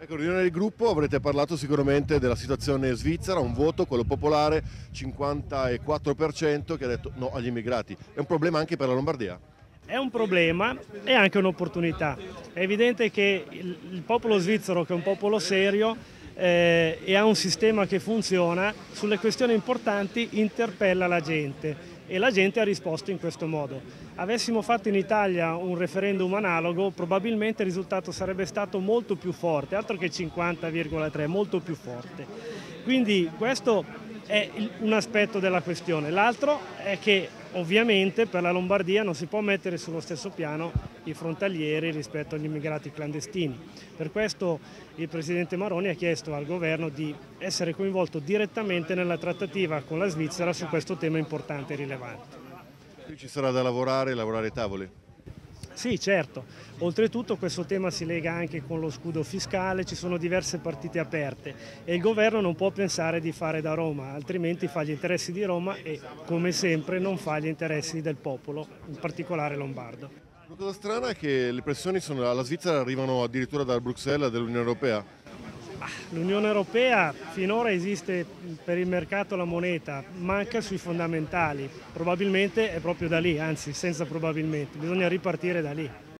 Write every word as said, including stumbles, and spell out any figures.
Ecco, riunione del gruppo, avrete parlato sicuramente della situazione svizzera, un voto, quello popolare, cinquantaquattro per cento che ha detto no agli immigrati. È un problema anche per la Lombardia? È un problema e anche un'opportunità. È evidente che il, il popolo svizzero, che è un popolo serio eh, e ha un sistema che funziona, sulle questioni importanti interpella la gente e la gente ha risposto in questo modo. Avessimo fatto in Italia un referendum analogo, probabilmente il risultato sarebbe stato molto più forte, altro che cinquanta virgola tre, molto più forte. Quindi questo è un aspetto della questione. L'altro è che ovviamente per la Lombardia non si può mettere sullo stesso piano i frontalieri rispetto agli immigrati clandestini. Per questo il Presidente Maroni ha chiesto al governo di essere coinvolto direttamente nella trattativa con la Svizzera su questo tema importante e rilevante. Qui ci sarà da lavorare, lavorare ai tavoli. Sì, certo. Oltretutto questo tema si lega anche con lo scudo fiscale, ci sono diverse partite aperte e il governo non può pensare di fare da Roma, altrimenti fa gli interessi di Roma e, come sempre, non fa gli interessi del popolo, in particolare lombardo. La cosa strana è che le pressioni sono, alla Svizzera arrivano addirittura da Bruxelles e dall'Unione Europea. L'Unione Europea finora esiste per il mercato la moneta, manca sui fondamentali, probabilmente è proprio da lì, anzi senza probabilmente, bisogna ripartire da lì.